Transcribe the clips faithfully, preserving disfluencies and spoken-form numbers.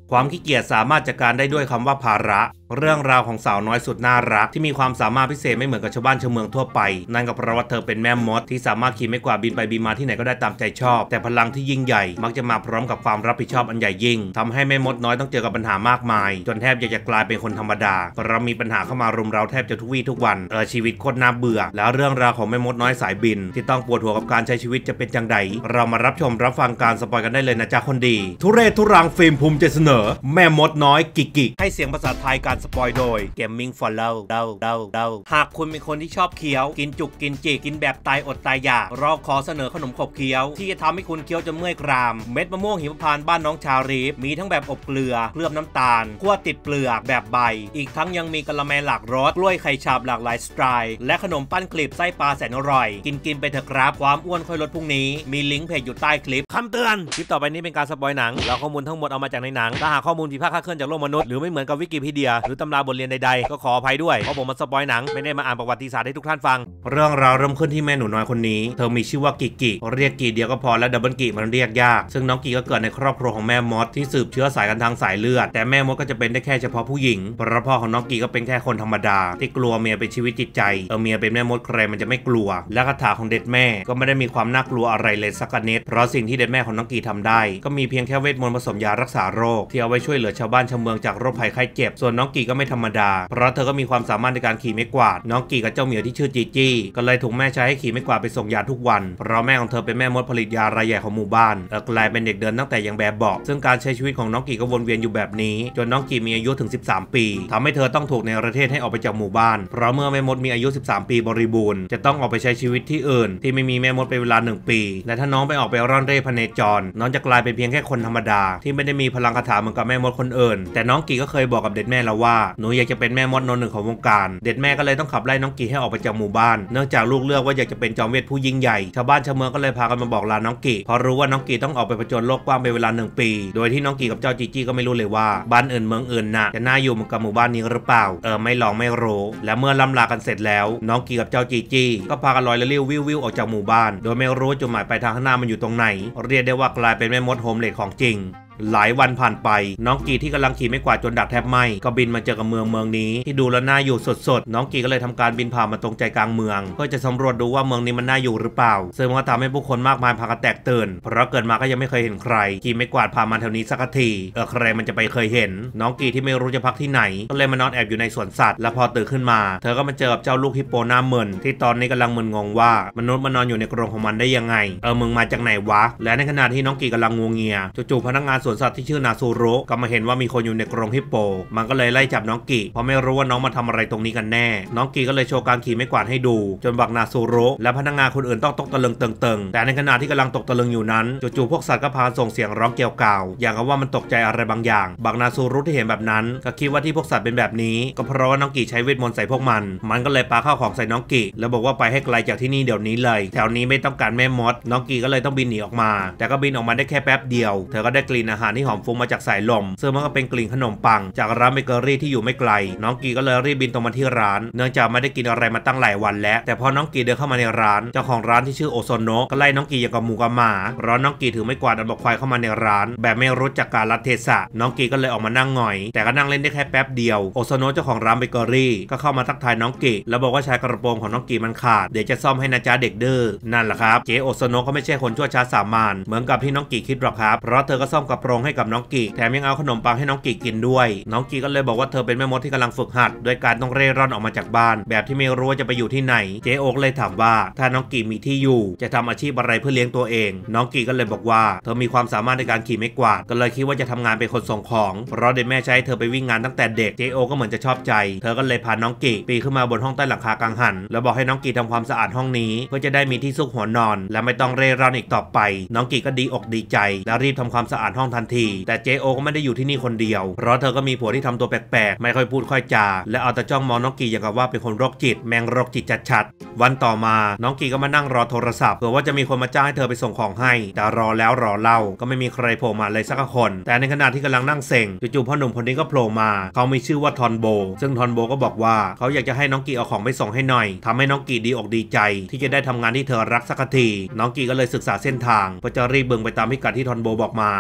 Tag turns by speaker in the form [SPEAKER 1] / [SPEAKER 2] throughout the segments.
[SPEAKER 1] ความขี้เกียจสามารถจัดการได้ด้วยคำว่าภาระเรื่องราวของสาวน้อยสุดน่ารักที่มีความสามารถพิเศษไม่เหมือนกับชาวบ้านชาวเมืองทั่วไปนั่นก็เพราะว่าเธอเป็นแม่มดที่สามารถขี่ไม้กวาดบินไปบินมาที่ไหนก็ได้ตามใจชอบแต่พลังที่ยิ่งใหญ่มักจะมาพร้อมกับความรับผิดชอบอันใหญ่ยิ่งทำให้แม่มดน้อยต้องเจอกับปัญหามากมายจนแทบอยากจะกลายเป็นคนธรรมดาเรามีปัญหาเข้ามารุมเราแทบจะทุกวี่ทุกวันเออชีวิตโคตรน่าเบื่อแล้วเรื่องราวของแม่มดน้อยสายบินที่ต้องปวดหัวกับการใช้ชีวิตจะเป็นจังไดเรามารับชมรับฟังการสปอยกันได้เลยนะจ๊ะคนดีทุเรศทุรังฟิล์มภูมิใจเสนอแม่มดน้อยกิกกิกให้เสียงภาษาไทยการสปอยโดย Gaming for Love เดาเดาเดาหากคุณเป็นคนที่ชอบเคี้ยวกินจุกกินจีกินแบบตายอดตายอยากเราขอเสนอขนมขบเคี้ยวที่จะทำให้คุณเคี้ยวจนเมื่อยกรามเม็ดมะม่วงหิมพานต์บ้านน้องชาลีฟมีทั้งแบบอบเกลือเคลือบน้ำตาลคั่วติดเปลือกแบบใบอีกทั้งยังมีกะละแมหลากรสกล้วยไข่ฉาบหลากหลายสไตล์และขนมปั้นกลีบไส้ปลาแสนอร่อยกินกินไปเถอะครับความอ้วนค่อยลดพรุ่งนี้มีลิงก์เพจอยู่ใต้คลิปคำเตือนคลิปต่อไปนี้เป็นการสปอยหนังแล้วข้อมูลทั้งหมดเอามาจากในหนังถ้าหากข้อมูลผิดพลาดคลาดเคลื่อนจากโลกมนุษย์หรือไม่เหมือนกับวิกิพีเดียหรือตำราบทเรียนใดๆก็ขออภัยด้วยเพราะผมมาสปอยหนังไม่ได้มาอ่านประวัติศาสตร์ให้ทุกท่านฟังเรื่องราวเริ่มขึ้นที่แม่หนูน้อยคนนี้เธอมีชื่อว่ากิกิเรียกกิเดียวก็พอและดับเบิลกิมันเรียกยากซึ่งน้องกิก็เกิดในครอบครัวของแม่มดที่สืบเชื้อสายกันทางสายเลือดแต่แม่มดก็จะเป็นได้แค่เฉพาะผู้หญิงเพราะพ่อของน้องกิก็เป็นแค่คนธรรมดาที่กลัวเมียเป็นชีวิตจิตใจเออเมียเป็นแม่มดใครมันจะไม่กลัวและคาถาของเด็ดแม่ก็ไม่ได้มีความน่ากลัวอะไรเลยสักนิดเพราะสิ่งที่เด็ดแม่ของน้องกิทำได้ก็มีเพียงแค่เวทมนต์ผสมยารักษาโรคที่เอาไว้ช่วยเหลือชาวบ้านชาวเมืองจากโรคภัยไข้เจ็บส่วนน้องกิก็ไม่ธรรมดาเพราะเธอก็มีความสามารถในการขี่ไม้กวาดน้องกิกับเจ้าเหมียวที่ชื่อจีจี้ก็เลยถูกแม่ใช้ให้ขี่ไม้กวาดไปส่งยาทุกวันเพราะแม่ของเธอเป็นแม่มดผลิตยารายใหญ่ของหมู่บ้านและกลายเป็นเด็กเดินตั้งแต่ยังแบบเบาะซึ่งการใช้ชีวิตของน้องกิก็วนเวียนอยู่แบบนี้จนน้องกิมีอายุถึงสิบสามปีทำให้เธอต้องถูกในประเทศให้ออกไปจากหมู่บ้านเพราะเมื่อแม่มดมีอายุสิบสามปีบริบูรณ์จะต้องออกไปใช้ชีวิตที่อื่นที่ไม่มีแม่มดเป็นเวลาหนึ่งปีและถ้าน้องไปออกไปร่อนเร่พเนจรน้องจะกลายเป็นเพียงแค่คนธรรมดาที่ไม่ได้มีพลังคาถาเหมือนกับแม่มดคนอื่นแต่น้องกิก็เคยบอกกับเด็ดแม่แล้วว่าหนูอยากจะเป็นแม่มดโนหนึ่งของวงการเด็ดแม่ก็เลยต้องขับไล่น้องกิให้ออกไปจากหมู่บ้านเนื่องจากลูกเลือกว่าอยากจะเป็นจอมเวทผู้ยิ่งใหญ่ชาวบ้านชาวเมืองก็เลยพากันมาบอกลาน้องกิเพราะรู้ว่าน้องกิต้องออกไปผจญโลกกว้างเป็นเวลาหนึ่งปีโดยที่น้องกิกับเจ้าจีจี้ก็ไม่รู้เลยว่าบ้านอื่นเมืองอื่นน่ะจะน่าอยู่เหมือนกับหมู่บ้านนี้หรือเปล่าเออไม่ลองไม่รู้และเมื่อล่ำลากันเสร็จแล้วน้องกิกับเจ้าจีจี้ก็พากันลอยละลิ้ววิววิวออกจากหมู่บ้านโดยไม่รู้จุดหมายปลายทางข้างหน้ามันอยู่ตรงไหนเรียกได้ว่ากลายเป็นแม่มดโฮมเลดของจริงหลายวันผ่านไปน้องกีที่กำลังขี่ไม่กวาดจนดักแทบไหม้ก็บินมาเจอกับเมืองเมืองนี้ที่ดูแล้วน่าอยู่สดๆน้องกีก็เลยทำการบินผ่านมาตรงใจกลางเมืองเพื่อจะสำรวจดูว่าเมืองนี้มันน่าอยู่หรือเปล่าซึ่งมันก็ทำให้ผู้คนมากมายพากันแตกตื่นเพราะเกิดมาก็ยังไม่เคยเห็นใครขี่ไม่กวาดผ่านมาแถวนี้สักทีเออใครมันจะไปเคยเห็นน้องกีที่ไม่รู้จะพักที่ไหนก็เลยมานอนแอบอยู่ในสวนสัตว์และพอตื่นขึ้นมาเธอก็มาเจอกับเจ้าลูกฮิปโปหน้ามึนที่ตอนนี้กำลังมึนงงว่ามนุษย์มานอนอยู่ในกรงของมันได้ยังไงเออมึงมาจากไหนวะและในขณะที่น้องกีกำลังงวงเงียจู่ๆพนักงานสวนสัตว์ที่ชื่อนาซูโร่ก็มาเห็นว่ามีคนอยู่ในกรงฮิปโปมันก็เลยไล่จับน้องกิเพราะไม่รู้ว่าน้องมาทำอะไรตรงนี้กันแน่น้องกิก็เลยโชว์การขี่ไม้กวาดให้ดูจนบักนาซูโร่และพนักงานคนอื่นต้องตกตะลึงเติงๆแต่ในขณะที่กำลังตกตะลึงอยู่นั้นจู่ๆพวกสัตว์ก็พาส่งเสียงร้องเกลียวกล่าวอย่างกับว่ามันตกใจอะไรบางอย่างบักนาซูโร่ที่เห็นแบบนั้นก็คิดว่าที่พวกสัตว์เป็นแบบนี้ก็เพราะว่าน้องกิใช้เวทมนต์ใส่พวกมันมันก็เลยปาข้าวของใส่น้องกิแล้วบอกว่าไปให้ไกลจากที่นี่เดี๋ยวนี้เลยแถวนี้ไม่ต้องการแม่มดน้องกิก็เลยต้องบินหนีออกมาแต่ก็บินออกมาได้แค่แป๊บเดียวเธอก็ได้กลิ่นอาหารที่หอมฟุ้งมาจากสายลมซึ่งมันก็เป็นกลิ่นขนมปังจากร้านเบเกอรี่ที่อยู่ไม่ไกลน้องกีก็เลยรีบบินตรงมาที่ร้านเนื่องจากไม่ได้กินอะไรมาตั้งหลายวันแล้วแต่พอน้องกีเดินเข้ามาในร้านเจ้าของร้านที่ชื่อโอโซโนะก็ไล่น้องกีอย่างกับหมูกับหมาเพราะน้องกีถือไม้กวาดอันบอกควายเข้ามาในร้านแบบไม่รู้จักกาลเทศะน้องกีก็เลยออกมานั่งหงอยแต่ก็นั่งเล่นได้แค่แป๊บเดียวโอโซโนะเจ้าของร้านเบเกอรี่ก็เข้ามาทักทายน้องกีแล้วบอกว่าชายกระโปรงของน้องกีมันขาดเดี๋ยวจะซ่อมให้นะจ๊ะเด็กดื้อนั่นแหละครับเจโอโซโนะก็ไม่ใช่คนชั่วช้าสามานเหมือนกับที่น้องกีคิดหรอกครับเพราะเธอก็ซ่อมกระโปรงให้กับน้องกีแถมยังเอาขนมปังให้น้องกีกินด้วยน้องกีก็เลยบอกว่าเธอเป็นแม่มดที่กำลังฝึกหัดโดยการต้องเร่ร่อนออกมาจากบ้านแบบที่ไม่รู้ว่าจะไปอยู่ที่ไหนเจ๊โอ๊กเลยถามว่าถ้าน้องกีมีที่อยู่จะทำอาชีพอะไรเพื่อเลี้ยงตัวเองน้องกีก็เลยบอกว่าเธอมีความสามารถในการขี่ไม้กวาดก็เลยคิดว่าจะทำงานเป็นคนส่งของเพราะเด็กแม่ใช้เธอไปวิ่งงานตั้งแต่เด็กเจ๊โอ๊กก็เหมือนจะชอบใจเธอก็เลยพาน้องกีปีนขึ้นมาบนห้องใต้หลังคากังหันแล้วบอกให้น้องกีทำความสะอาดห้องนี้เพื่อจะได้มีที่ซุกหัวนอนและไม่ต้องเร่ร่อนอีกต่อไปน้องกีก็ดีอกดีใจแล้วรีบทำความสะอาดห้องทันทีแต่เจ๊โอ๊กก็ไม่ได้อยู่ที่นี่คนเดียวเพราะเธอก็มีผัวที่ทำตัวแปลกๆไม่ค่อยพูดค่อยจาและเอาแต่จ้องมองน้องกีอย่างกับว่าเป็นคนโรคจิตแมงโรคจิตชัดๆวันต่อมาน้องกีก็มานั่งรอโทรศัพท์เผื่อว่าจะมีคนมาจ้างให้เธอไปส่งของให้แต่รอแล้วรอเล่าก็ไม่มีใครโผล่มาเลยสักคนแต่ในขณะที่กำลังนั่งเซ็งจู่ๆพ่อหนุ่มคนนี้ก็โผล่มาเขามีชื่อว่าทอนโบซึ่งทอนโบก็บอกว่าเขาอยากจะให้น้องกีเอาของไปส่งให้หน่อยทำให้น้องกีดีอกดีใจที่จะได้ทำงานที่เธอรักสักทีน้องกีก็เลยศึกษาเส้นทางเพื่อจะรีบเบิ่งไปตามพิกัดที่ทอนโบบอกมาแต่พอ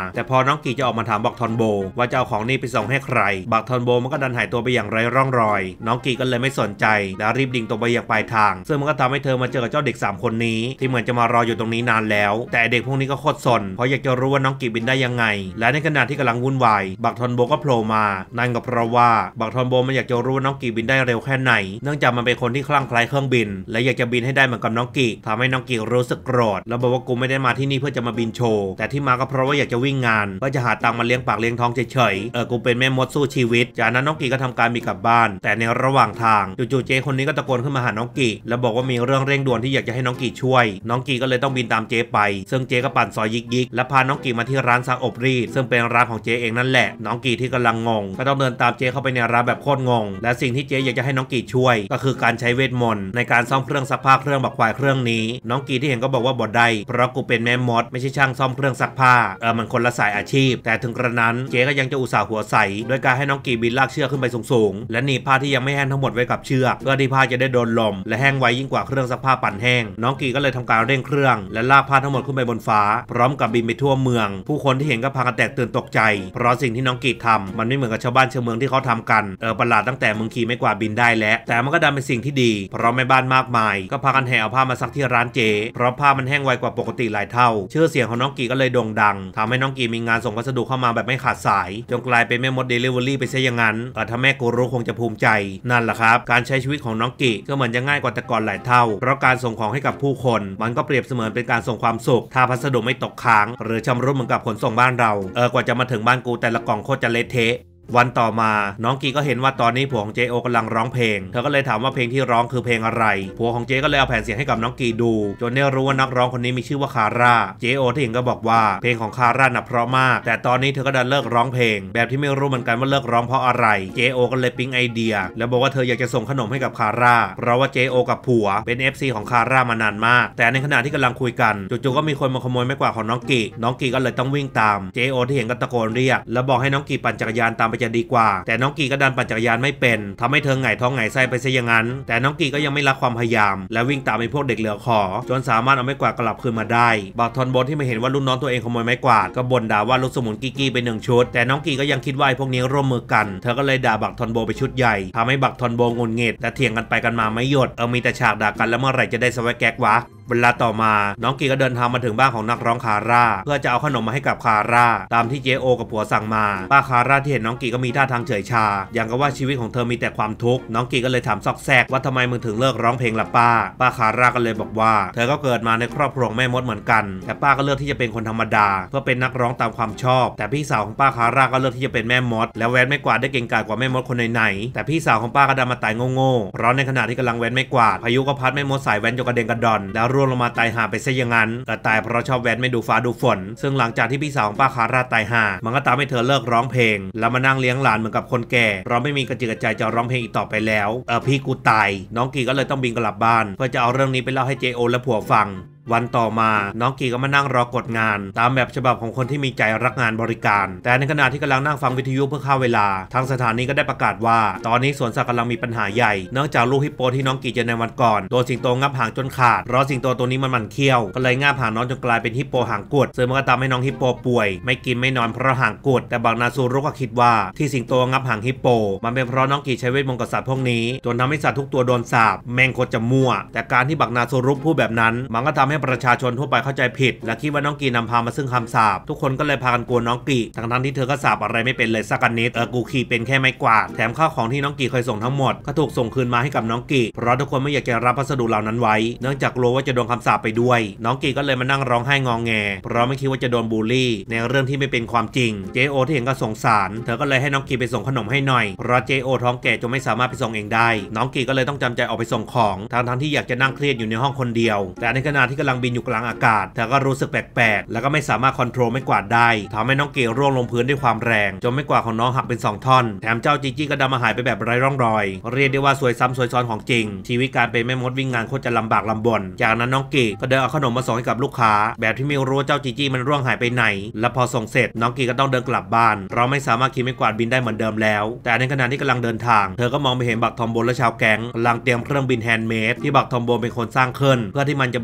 [SPEAKER 1] น้องกีจะออกมาถามบักทอนโบว่าจะเอาของนี้ไปส่งให้ใครบักทอนโบมันก็ดันหายตัวไปอย่างไร้ร่องรอยน้องกีก็เลยไม่สนใจแล้วรีบดิ่งตรงไปยังปลายทางซึ่งมันก็ทำให้เธอมาเจอกับเจ้าเด็กสามคนนี้ที่เหมือนจะมารออยู่ตรงนี้นานแล้วแต่เด็กพวกนี้ก็โคตรสนเพราะอยากจะรู้ว่าน้องกีบินได้ยังไงและในขณะที่กำลังวุ่นวายบักทอนโบก็โผล่มานั่นก็เพราะว่าบักทอนโบมันอยากจะรู้ว่าน้องกีบินได้เร็วแค่ไหนเนื่องจากมันเป็นคนที่คลั่งไคล้เครื่องบินและอยากจะบินให้ได้เหมือนกับน้องกีทำให้น้องกีรู้สึกโกรธแล้วบอกว่ากูไม่ได้มาที่นี่เพื่อจะมาบินโชว์แต่ที่มาก็เพราะว่าอยากจะวิ่งงานเพื่อจะหาตังค์มาเลี้ยงปากเลี้ยงท้องเฉยๆเออกูเป็นแม่มดสู้ชีวิตจากนั้นน้องกีก็ทำการมีกลับบ้านแต่ในระหว่างทางจู่ๆเจคนนี้ก็ตะโกนขึ้นมาหาน้องกีแล้วบอกว่ามีเรื่องเร่งด่วนที่อยากจะให้น้องกีช่วยน้องกีก็เลยต้องบินตามเจไปซึ่งเจก็ปั่นซอยยิกๆและพาน้องกีมาที่ร้านซักอบรีดซึ่งเป็นร้านของเจเองนั่นแหละน้องกีที่กำลังงงก็ต้องเดินตามเจเข้าไปในร้านแบบโคตรงงและสิ่งที่เจอยากจะให้น้องกีช่วยก็คือการใช้เวทมนต์ในการซ่อมเครื่องซักผ้าเครื่องบักควายเครื่องนี้น้องกีที่เห็นก็บอกว่าบ่ได้เพราะกูเป็นแม่มดไม่ใช่ช่างซ่อมเครื่องซักผ้าเออมันคนละสายอาชีพแต่ถึงกระนั้นเจก็ยังจะอุตส่าห์หัวใสโดยการให้น้องกีบินลากเชือกขึ้นไปสูงๆและหนีบผ้าที่ยังไม่แห้งทั้งหมดไว้กับเชือกเพื่อที่ผ้าจะได้โดนลมและแห้งไวยิ่งกว่าเครื่องซักผ้าปั่นแห้งน้องกีก็เลยทำการเร่งเครื่องและลากผ้าทั้งหมดขึ้นไปบนฟ้าพร้อมกับบินไปทั่วเมืองผู้คนที่เห็นก็พากันแตกตื่นตกใจเพราะสิ่งที่น้องกีทำมันไม่เหมือนกับชาวบ้านชาวเมืองที่เขาทำกันเออประหลาดตั้งแต่มึงขี่ไม่กวาดบินได้แล้วแต่มันก็ดันเป็นสิ่งที่ดีเพราะแม่บ้านมากมายก็พากันแห่เอาผ้ามาซักที่ร้านเจเพราะผ้ามันแห้งไวกว่าปกติหลายเท่าชื่อเสียงของน้องกีก็เลยโด่งดังทำให้น้องกีมีงานส่งพัสดุเข้ามาแบบไม่ขาดสายจนกลายเป็นแม่มดเดลิเวอรี่ไปซะอย่างนั้นเออถ้าแม่กูรู้คงจะภูมิใจนั่นแหละครับการใช้ชีวิตของน้องกีก็เหมือนจะง่ายกว่าแต่ก่อนหลายเท่าเพราะการส่งของให้กับผู้คนมันก็เปรียบเสมือนเป็นการส่งความสุขถ้าพัสดุไม่ตกค้างหรือชำรุดเหมือนกับขนส่งบ้านเราเออกว่าจะมาถึงบ้านกูแต่ละกล่องโคตรจะเละเทะวันต่อมาน้องกีก็เห็นว่าตอนนี้ผัวของเจโอกำลังร้องเพลงเธอก็เลยถามว่าเพลงที่ร้องคือเพลงอะไรผัวของเจก็เลยเอาแผ่นเสียงให้กับน้องกีดูจนได้รู้ว่านักร้องคนนี้มีชื่อว่าคาร่าเจโอที่เห็นก็บอกว่าเพลงของคาร่าน่ะเพราะมากแต่ตอนนี้เธอก็ดันเลิกร้องเพลงแบบที่ไม่รู้เหมือนกันว่าเลิกร้องเพราะอะไรเจโอก็เลยปิ๊งไอเดียแล้วบอกว่าเธออยากจะส่งขนมให้กับคาร่าเพราะว่าเจโอกับผัวเป็น เอฟ ซี ของคาร่ามานานมากแต่ในขณะที่กำลังคุยกันจู่ๆก็มีคนมาขโมยไม้กวาดของน้องกีน้องกีก็เลยต้องวิ่งตามเจโอที่เห็นก็ตะโกนเรียกแล้วบอกให้น้องกีปั่นจักรยานตามไปจะดีกว่าแต่น้องกีก็ดันปั่นจักรยานไม่เป็นทำให้เธอหงายท้องหงายไส้ไปซะอย่างนั้นแต่น้องกีก็ยังไม่ละความพยายามและวิ่งตามไอ้พวกเด็กเหลือขอจนสามารถเอาไม้กวาดกลับคืนมาได้บักทอนโบที่ไม่เห็นว่ารุ่นน้องตัวเองขโมยไม้กวาดก็บ่นด่าว่าลูกสมุนกี้ๆไปหนึ่งชุดแต่น้องกีก็ยังคิดว่าไอ้พวกนี้ร่วมมือกันเธอก็เลยด่าบักทอนโบไปชุดใหญ่ทำให้บักทอนโบงุนเงียแต่เถียงกันไปกันมาไม่หยุดเออมีแต่ฉากด่ากันแล้วเมื่อไหร่จะได้สวัสดิ์แก๊กวะเวลาต่อมาน้องกีก็เดินทางมาถึงบ้านของนักร้องคาร่าเพื่อจะเอาขนมมาให้กับคาร่าตามที่เจโอกับผัวสั่งมาป้าคาร่าที่เห็นน้องกีก็มีท่าทางเฉยชาอย่างกับว่าชีวิตของเธอมีแต่ความทุกข์น้องกีก็เลยถามซอกแซกว่าทำไมมึงถึงเลิกร้องเพลงล่ะป้าป้าคาร่าก็เลยบอกว่าเธอก็เกิดมาในครอบครัวแม่มดเหมือนกันแต่ป้าก็เลือกที่จะเป็นคนธรรมดาเพื่อเป็นนักร้องตามความชอบแต่พี่สาวของป้าคาร่าก็เลือกที่จะเป็นแม่มดแล้วแว้นไม่กวาดได้เก่งกาจกว่าแม่มดคนไหนๆแต่พี่สาวของป้าก็ดันมาตายโง่ๆเพราะในขณะที่กำลังแว้นไม่กวาดพายุก็พัดแม่มดสายแว้นจนกระเด็นกระดอนแล้วร่วงลงมาตายหาไปซะอย่างนั้นแต่ตายเพราะชอบแว้นไม่ดูฟ้าดูฝนซึ่งหลังจากที่พี่สาวของป้าคาร่าตายห่ามันก็ตามให้เธอเลิกร้องเพลงแล้วมานั่งเลี้ยงหลานเหมือนกับคนแก่เพราะไม่มีกระจิกกระใจจะร้องเพลงอีกต่อไปแล้วเออพี่กูตายน้องกีก็เลยต้องบินกลับบ้านเพื่อจะเอาเรื่องนี้ไปเล่าให้เจโอและผัวฟังวันต่อมาน้องกีก็มานั่งรอกดงานตามแบบฉบับของคนที่มีใจรักงานบริการแต่ในขณะที่กำลังนั่งฟังวิทยุเพื่อฆ่าเวลาทางสถานีก็ได้ประกาศว่าตอนนี้สวนสัตว์กำลังมีปัญหาใหญ่เนื่องจากลูกฮิปโปที่น้องกีเจอในวันก่อนโดนสิงโตงับหางจนขาดเพราะสิงโตตัวนี้มันมันเขี้ยวก็เลยงับหางน้องจนกลายเป็นฮิปโปหางกุดซึ่งมันก็ทำให้น้องฮิปโปป่วยไม่กินไม่นอนเพราะหางกุดแต่บางนาซูรุก็คิดว่าที่สิงโตงับหางฮิปโปมันเป็นเพราะน้องกีใช้เวทมนต์กับสัตว์พวกนี้จนทำให้สัตว์ทุกตัวโดนสาปแม่งโคตรจะมั่วแต่การที่บักนาซูรุพูดแบบนั้นมันก็ทำให้ประชาชนทั่วเข้าใจผิดและคิดว่าน้องกีนำพามาซึ่งคำสาปทุกคนก็เลยพากันกลัวน้องกีทั้งทั้งที่เธอก็สาปอะไรไม่เป็นเลยสักนิดเออกูขี่เป็นแค่ไม้กวาดแถมข้าวของที่น้องกีเคยส่งทั้งหมดก็ถูกส่งคืนมาให้กับน้องกีเพราะทุกคนไม่อยากจะรับพัสดุเหล่านั้นไว้เนื่องจากกลัวว่าจะโดนคำสาปไปด้วยน้องกีก็เลยมานั่งร้องไห้งอแงเพราะไม่คิดว่าจะโดนบูลลี่ในเรื่องที่ไม่เป็นความจริงเจโอที่เห็นก็สงสารเธอก็เลยให้น้องกีไปส่งขนมให้หน่อยเพราะเจโอท้องแก่จนไม่สามารถไปส่งเองได้น้องกีก็เลยต้องจำใจออกไปส่งของทั้งทั้งที่อยากจะนั่งเครียดอยู่ในห้องคนเดียวแต่ในขณะที่กำลังบินอยู่กลางอากาศเธอก็รู้สึกแปลกๆแล้วก็ไม่สามารถควบคุมไม่กวาดได้ทำให้น้องเกลร่วงลงพื้นด้วยความแรงจนไม่กวาดของน้องหักเป็นสองท่อนแถมเจ้าจีจี้ก็ดำมาหายไปแบบไร้ร่องรอยเรียกได้ว่าสวยซ้ำสวยซ้อนของจริงชีวิตการเป็นแม่มดวิ่งงานโคตรจะลำบากลำบนจากนั้นน้องเกลก็เดินเอาขนมมาส่งให้กับลูกค้าแบบที่ไม่รู้ว่าเจ้าจีจี้มันร่วงหายไปไหนและพอส่งเสร็จน้องเกลก็ต้องเดินกลับบ้านเราไม่สามารถขี่ไม่กวาดบินได้เหมือนเดิมแล้วแต่ในขณะที่กำลังเดินทางเธอก็มองไปเห็นบักทอมโบและชาวแก๊งกำลังเตรียมเครื่องบินแฮนด์เมดที่บักทอมโบเป็นคนสร้างขึ้นเพื่อที่มันจะบินได้เหมือนกับ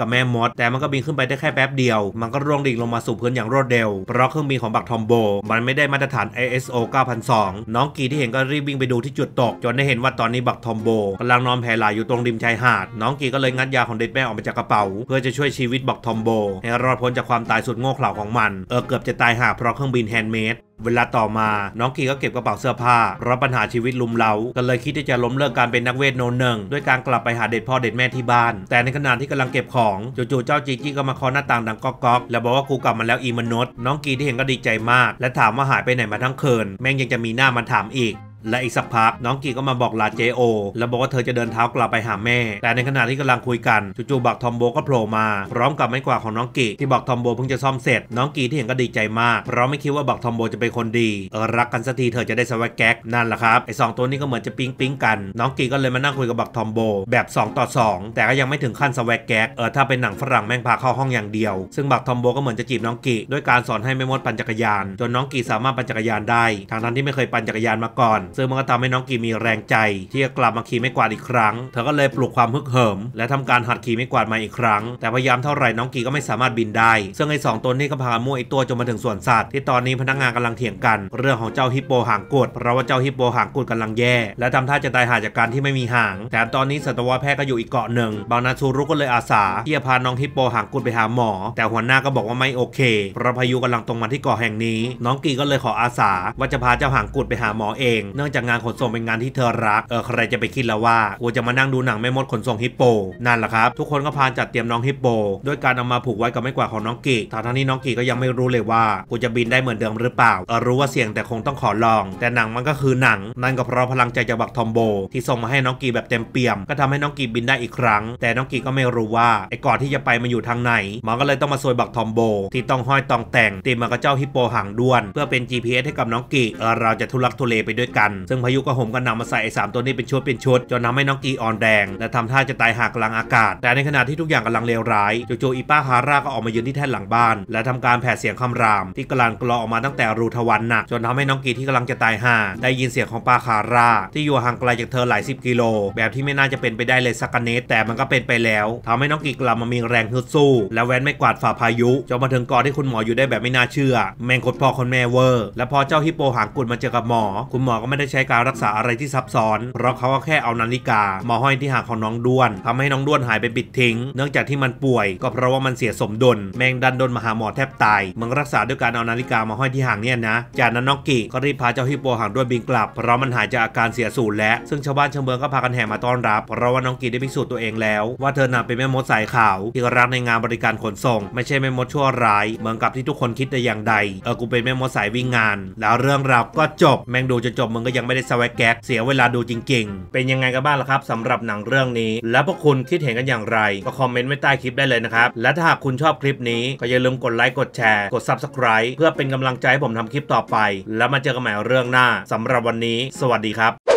[SPEAKER 1] กับแม่มดแต่มันก็บินขึ้นไปได้แค่แป๊บเดียวมันก็ร่วงดิ่งลงมาสู่พื้นอย่างรวดเร็วเพราะเครื่องบินของบักทอมโบมันไม่ได้มาตรฐาน ไอ เอส โอ เก้าพันสอง น้องกีที่เห็นก็รีบวิ่งไปดูที่จุดตกจนได้เห็นว่าตอนนี้บักทอมโบกำลังนอนแผ่หลายอยู่ตรงริมชายหาดน้องกีก็เลยงัดยาของเด็ดแม่ออกมาจากกระเป๋าเพื่อจะช่วยชีวิตบักทอมโบให้รอดพ้นจากความตายสุดโง่เขลาของมันเออเกือบจะตายห่าเพราะเครื่องบินแฮนด์เมดเวลาต่อมาน้องกีก็เก็บกระเป๋าเสื้อผ้าเพราะปัญหาชีวิตลุมเล้าก็เลยคิดที่จะล้มเลิกการเป็นนักเวทโนหนึ่งด้วยการกลับไปหาเด็ดพ่อเด็ดแม่ที่บ้านแต่ในขณะที่กำลังเก็บของจู่ๆเจ้าจีจี้ก็มาเคาะหน้าต่างดังก๊อกๆแล้วบอกว่ากูกลับมาแล้วอีมนุษย์น้องกีที่เห็นก็ดีใจมากและถามว่าหายไปไหนมาทั้งคืนแม่งยังจะมีหน้ามาถามอีกและอีกสักพักน้องกีก็มาบอกลาเจโอแล้วบอกว่าเธอจะเดินเท้ากลับไปหาแม่แต่ในขณะที่กำลังคุยกันจู่ๆบักทอมโบก็โผล่มาพร้อมกับไม้กวาดของน้องกีที่บักทอมโบเพิ่งจะซ่อมเสร็จน้องกีที่เห็นก็ดีใจมากเพราะไม่คิดว่าบักทอมโบจะเป็นคนดีเออรักกันสักทีเธอจะได้สวัสดิ์แก๊กนั่นแหละครับไอ้สองตัวนี้ก็เหมือนจะปิ๊งปิ๊งกันน้องกีก็เลยมานั่งคุยกับบักทอมโบแบบสองต่อสองแต่ก็ยังไม่ถึงขั้นสวัสดิ์แก๊กเออถ้าเป็นหนังฝรั่งแม่งพาเข้าห้องอย่างเดียวซึ่งบักทอมโบก็เหมือนจะจีบน้องกีด้วยการสอนให้แม่มดปั่นจักรยานจนน้องกีสามารถปั่นจักรยานได้ทั้งๆที่ไม่เคยปั่นจักรยานมาก่อนซึ่งมันก็ทำให้น้องกีมีแรงใจที่จะกลับมาขี่ไม้กวาดอีกครั้งเธอก็เลยปลุกความฮึกเหิมและทำการหัดขี่ไม้กวาดมาอีกครั้งแต่พยายามเท่าไหร่น้องกีก็ไม่สามารถบินได้ซึ่งไอ้สองตัวนี้ก็พากันมั่วไอ้ตัวจนมาถึงสวนสัตว์ที่ตอนนี้พนักงานกำลังเถียงกันเรื่องของเจ้าฮิปโปหางกุดเพราะว่าเจ้าฮิปโปหางกุดกำลังแย่และทำท่าจะตายหาจากการที่ไม่มีหางแต่ตอนนี้สัตวแพทย์ก็อยู่อีกเกาะหนึ่งบางนาซูรุก็เลยอาสาที่จะพาน้องฮิปโปหางกุดไปหาหมอแต่หัวหน้าก็บอกว่าไม่โอเคเพราะพายุกำลังตรงมาที่เกาะแห่งนี้น้องกีก็เลยขออาสาว่าจะพาเจ้าหางกุดไปหาหมอเองเนื่องจากงานขนส่งเป็นงานที่เธอรักเออใครจะไปคิดแล้วว่ากูจะมานั่งดูหนังแม่มดขนส่งฮิปโปนั่นแหละครับทุกคนก็พาจัดเตรียมน้องฮิปโปด้วยการเอามาผูกไว้กับไม้กวาดของน้องกีทั้งที่น้องกีก็ยังไม่รู้เลยว่ากูจะบินได้เหมือนเดิมหรือเปล่าเออรู้ว่าเสี่ยงแต่คงต้องขอลองแต่หนังมันก็คือหนังนั่นก็เพราะพลังใจจากบักทอมโบที่ส่งมาให้น้องกีแบบเต็มเปี่ยมก็ทำให้น้องกีบินได้อีกครั้งแต่น้องกีก็ไม่รู้ว่าไอ้ก่อนที่จะไปมันอยู่ทางไหนมันก็เลยต้องมาซวยบักทอมโบที่ต้องห้อยตองแต่งตีมากับเจ้าฮิปโปหางด้วนเพื่อเป็น จี พี เอส ให้กับน้องกีเออเราจะทุลักทุเลไปด้วยกันซึ่งพายุก็ห่มกันนำมาใส่ไอ้สามตัวนี้เป็นชุดเป็นชุดจนทำให้น้องกีอ่อนแรงและทำท่าจะตายหากกลางอากาศแต่ในขณะที่ทุกอย่างกำลังเลวร้ายจู่ๆอีป้าฮาร่าก็ออกมายืนที่แท่นหลังบ้านและทำการแผ่เสียงคำรามที่กลั่นกรอออกมาตั้งแต่รูทวารหนักจนทำให้น้องกีที่กำลังจะตายห่าได้ยินเสียงของป้าฮาร่าที่อยู่ห่างไกลจากเธอหลายสิบกิโลแบบที่ไม่น่าจะเป็นไปได้เลยสักนิดแต่มันก็เป็นไปแล้วทำให้น้องกีกลับมามีแรงฮึดสู้และแว้นไม่กวาดฝ่าพายุจนมาถึงเกาะที่คุณหมออยู่ได้แบบไม่น่าเชื่อแม่งโคตรพ่อคนแม่เวอร์และพอเจ้าฮิปโปหางกุดมาเจอกับหมอคุณหมอก็ไม่ได้ใช้การรักษาอะไรที่ซับซ้อนเพราะเขาก็แค่เอานาฬิกามาห้อยที่หางของน้องด้วนทำให้น้องด้วนหายไปปิดทิ้งเนื่องจากที่มันป่วยก็เพราะว่ามันเสียสมดุลแมงดันโดนมาหาหมอแทบตายมึงรักษาด้วยการเอานาฬิกามาห้อยที่หางเนี่ยนะจากนั้นน้องกีก็รีบพาเจ้าฮิปโปหางด้วนบินกลับเพราะมันหายจากอาการเสียสูญแล้วซึ่งชาวบ้านชาวเมืองก็พากันแห่มาต้อนรับเพราะว่าน้องกีได้พิสูจน์ตัวเองแล้วว่าเธอน่ะเป็นแม่มดสายขาวที่รักในงานบริการขนส่งไม่ใช่แม่มดชั่วร้ายเหมือนกับที่ทุกคนคิดแต่อย่างใดเออกูเป็นแม่มดสายวิ่งงานแล้วเรื่องราวก็จบแม่งดูจนจบมึงก็ยังไม่ได้สวัสดิ์แก๊กเสียเวลาดูจริงๆเป็นยังไงกันบ้างล่ะครับสำหรับหนังเรื่องนี้แล้วพวกคุณคิดเห็นกันอย่างไรก็คอมเมนต์ไว้ใต้คลิปได้เลยนะครับและถ้าหากคุณชอบคลิปนี้ก็อย่าลืมกดไลค์กดแชร์กด ซับสไครบ์ เพื่อเป็นกำลังใจให้ผมทำคลิปต่อไปแล้วมาเจอกันใหม่เรื่องหน้าสำหรับวันนี้สวัสดีครับ